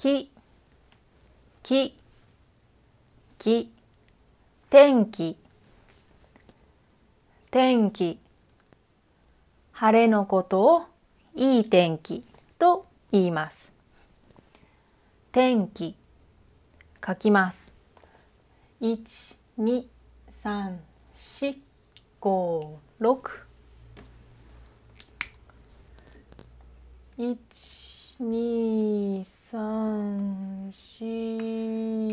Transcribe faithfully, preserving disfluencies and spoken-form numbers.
き、き、き、天気、天気。晴れのことをいい天気と言います。天気、書きます。いち、に、さん、し、ご、ろく。いち、に、さん、し、